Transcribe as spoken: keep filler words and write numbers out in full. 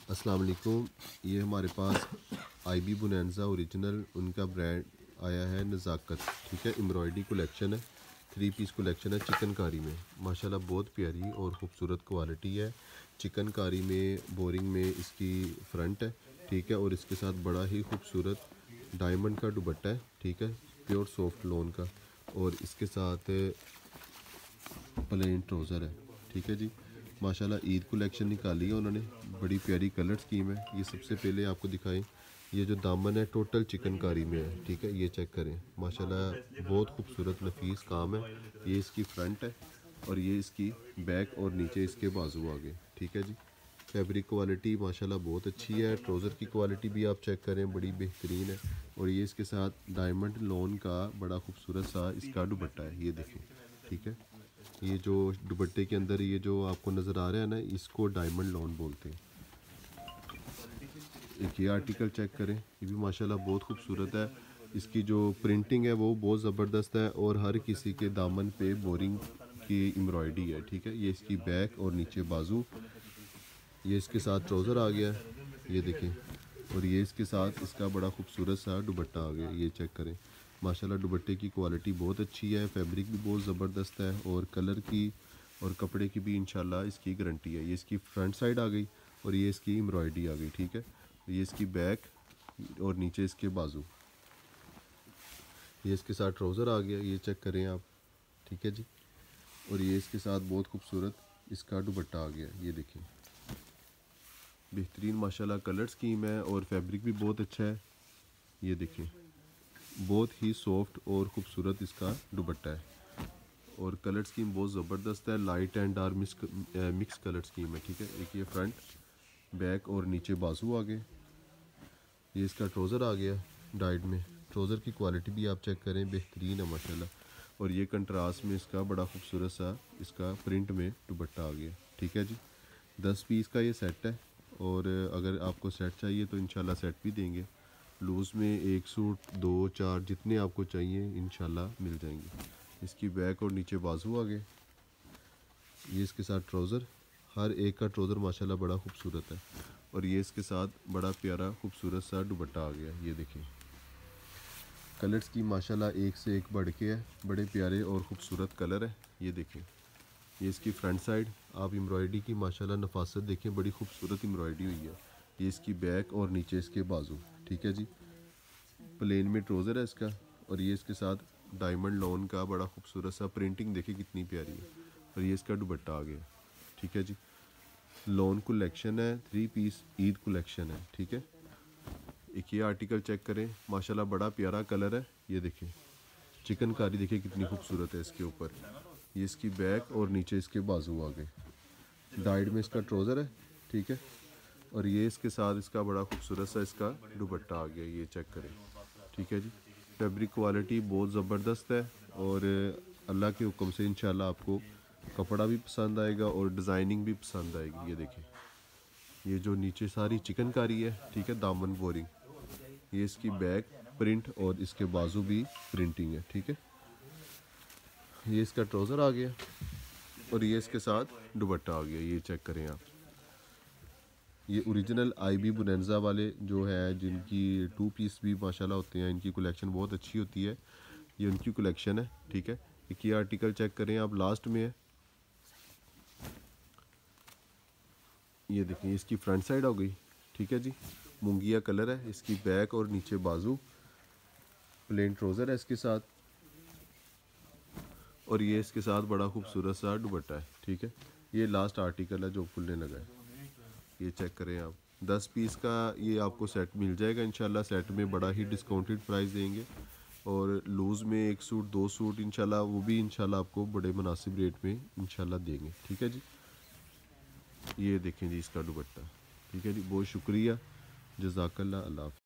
अस्सलाम वालेकुम। ये हमारे पास आई बी बुनैंज़ा ओरिजिनल उनका ब्रांड आया है नज़ाकत, ठीक है। एम्ब्रॉयडरी कलेक्शन है, थ्री पीस कलेक्शन है चिकनकारी में। माशाल्लाह बहुत प्यारी और ख़ूबसूरत क्वालिटी है। चिकनकारी में बोरिंग में इसकी फ्रंट है, ठीक है। और इसके साथ बड़ा ही खूबसूरत डायमंड का दुपट्टा है, ठीक है, प्योर सॉफ्ट लोन का। और इसके साथ प्लेन ट्राउज़र है, ठीक है जी। माशाल्लाह ईद कलेक्शन निकाली है उन्होंने, बड़ी प्यारी कलर स्कीम है। ये सबसे पहले आपको दिखाएं, ये जो दामन है टोटल चिकनकारी में है, ठीक है। ये चेक करें, माशाल्लाह बहुत खूबसूरत नफीस काम है। ये इसकी फ्रंट है और ये इसकी बैक और नीचे इसके बाजू आगे, ठीक है जी। फैब्रिक क्वालिटी माशाल्लाह बहुत अच्छी है। ट्राउज़र की क्वालिटी भी आप चेक करें, बड़ी बेहतरीन है। और ये इसके साथ डायमंड लोन का बड़ा खूबसूरत सा इसका दुपट्टा है, ये देखें, ठीक है। ये जो दुपट्टे के अंदर ये जो आपको नज़र आ रहा है ना, इसको डायमंड लोन बोलते हैं। एक ये आर्टिकल चेक करें, ये भी माशाल्लाह बहुत खूबसूरत है। इसकी जो प्रिंटिंग है वो बहुत ज़बरदस्त है और हर किसी के दामन पे बोरिंग की एम्ब्रॉयडरी है, ठीक है। ये इसकी बैक और नीचे बाजू, ये इसके साथ ट्राउज़र आ गया, ये देखें। और ये इसके साथ इसका बड़ा खूबसूरत सा दुपट्टा आ गया, ये चेक करें। माशाल्लाह दुपट्टे की क्वालिटी बहुत अच्छी है, फैब्रिक भी बहुत ज़बरदस्त है और कलर की और कपड़े की भी इंशाल्लाह इसकी गारंटी है। ये इसकी फ्रंट साइड आ गई और ये इसकी एम्ब्रॉयडरी आ गई, ठीक है। ये इसकी बैक और नीचे इसके बाजू, ये इसके साथ ट्राउज़र आ गया, ये चेक करें आप, ठीक है जी। और ये इसके साथ बहुत खूबसूरत इसका दुपट्टा आ गया, ये देखें। बेहतरीन माशाल्लाह कलर स्कीम है और फैब्रिक भी बहुत अच्छा है, ये देखें। बहुत ही सॉफ्ट और ख़ूबसूरत इसका दुपट्टा है और कलर स्कीम बहुत ज़बरदस्त है। Light and dark mix mix colour scheme है, ठीक है। एक ये फ्रंट, बैक और नीचे बाजू आ गए। ये इसका ट्राउज़र आ गया डाइड में। ट्राउज़र की क्वालिटी भी आप चेक करें, बेहतरीन है माशाल्लाह। और ये कंट्रास्ट में इसका बड़ा खूबसूरत सा इसका प्रिंट में दुपट्टा आ गया, ठीक है जी। दस पीस का ये सेट है और अगर आपको सेट चाहिए तो इंशाल्लाह सेट भी देंगे। लूज़ में एक सूट, दो, चार, जितने आपको चाहिए इंशाल्लाह मिल जाएंगे। इसकी बैक और नीचे बाजू आ गए। ये इसके साथ ट्राउज़र, हर एक का ट्राउज़र माशाल्लाह बड़ा खूबसूरत है। और ये इसके साथ बड़ा प्यारा खूबसूरत सा दुपट्टा आ गया, ये देखें। कलर्स की माशाल्लाह एक से एक बढ़ के है, बड़े प्यारे और ख़ूबसूरत कलर है, ये देखें। ये इसकी फ्रंट साइड, आप एम्ब्रॉयडरी की माशाल्लाह नफासत देखें, बड़ी खूबसूरत एम्ब्रॉयडरी हुई है। ये इसकी बैक और नीचे इसके बाजू, ठीक है जी। प्लेन में ट्राउज़र है इसका और ये इसके साथ डायमंड लोन का बड़ा खूबसूरत सा प्रिंटिंग देखिए कितनी प्यारी है। और ये इसका दुपट्टा आ गया, ठीक है जी। लोन कलेक्शन है, थ्री पीस ईद कलेक्शन है, ठीक है। एक ये आर्टिकल चेक करें, माशाल्लाह बड़ा प्यारा कलर है, ये देखें। चिकनकारी देखिए कितनी खूबसूरत है इसके ऊपर। ये इसकी बैक और नीचे इसके बाजू आ गए। डाइड में इसका ट्राउज़र है, ठीक है। और ये इसके साथ इसका बड़ा खूबसूरत सा इसका दुपट्टा आ गया, ये चेक करें, ठीक है जी। फैब्रिक क्वालिटी बहुत ज़बरदस्त है और अल्लाह के हुक्म से इंशाल्लाह आपको कपड़ा भी पसंद आएगा और डिज़ाइनिंग भी पसंद आएगी, ये देखें। ये जो नीचे सारी चिकनकारी है, ठीक है, दामन बोरिंग। ये इसकी बैक प्रिंट और इसके बाजू भी प्रिंटिंग है, ठीक है। ये इसका ट्राउज़र आ गया और ये इसके साथ दुपट्टा आ गया, ये चेक करें आप। ये ओरिजिनल आई बी बुनैंज़ा वाले जो है, जिनकी टू पीस भी माशाल्लाह होते हैं, इनकी कलेक्शन बहुत अच्छी होती है। ये उनकी कलेक्शन है, ठीक है। एक ये आर्टिकल चेक करें आप, लास्ट में है, ये देखें। इसकी फ्रंट साइड हो गई, ठीक है जी। मूंगिया कलर है, इसकी बैक और नीचे बाजू, प्लेन ट्राउज़र है इसके साथ और ये इसके साथ बड़ा खूबसूरत सा दुपट्टा है, ठीक है। ये लास्ट आर्टिकल है जो खुलने लगा है, ये चेक करें आप। दस पीस का ये आपको सेट मिल जाएगा इंशाल्लाह। सेट में बड़ा ही डिस्काउंटेड प्राइस देंगे और लूज़ में एक सूट, दो सूट इंशाल्लाह, वो भी इंशाल्लाह आपको बड़े मुनासिब रेट में इंशाल्लाह देंगे, ठीक है जी। ये देखें जी इसका दुपट्टा, ठीक है जी। बहुत शुक्रिया, जज़ाकल्लाह, अल्लाह हाफ़िज़।